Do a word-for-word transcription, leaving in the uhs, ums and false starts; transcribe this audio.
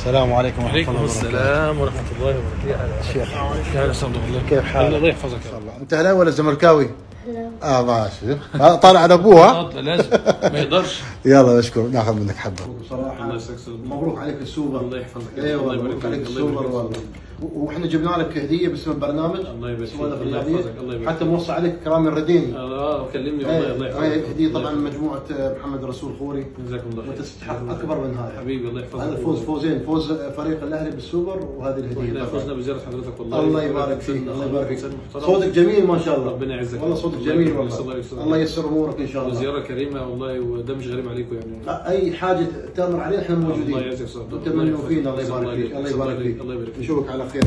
السلام عليكم ورحمة الله وعليكم وبركاته. السلام ورحمة الله وبركاته. شيخ يا هلا الله. كيف حالك؟ الله يحفظك يا الله. انت اهلاوي ولا زملكاوي؟ اه ماشي. آه طالع على ابوها. رب. لازم ما يقدرش. يلا اشكر ناخذ منك حبه. بصراحه الله يسعدك. مبروك عليك السوبر. الله يحفظك. ايوه الله يبارك مبروك فيك. عليك الله السوبر يبارك والله. فيك. واحنا جبنا لك هديه باسم البرنامج. الله يبارك فيك. سوالف الله الرياضيه. يحفظك. الله يبارك حتى موصى عليك كرامي الرديني. اه كلمني والله. الله هاي يحفظك. هديه طبعا من مجموعه محمد رسول خوري. جزاكم الله خير. وانت تستحق اكبر من هذا. حبيبي الله يحفظك. هذا فوز فوزين، فوز فريق الاهلي بالسوبر وهذه الهديه. احنا فزنا بزيارة حضرتك والله. الله يبارك فيك. الله يبارك فيك. صوتك جميل ما شاء الله. ربنا يعزك. والله صوتك جميل والله. الله الله ييسر امورك ان شاء الله. زيارة كريمة والله، وده مش غريب عليكم يعني. اي حاجه تامر علينا احنا موجودين. الله يعزك صدق. انت من فينا. الله يبارك فيك. الله يبارك فيك. الله يبارك فيك. نشوفك على خير.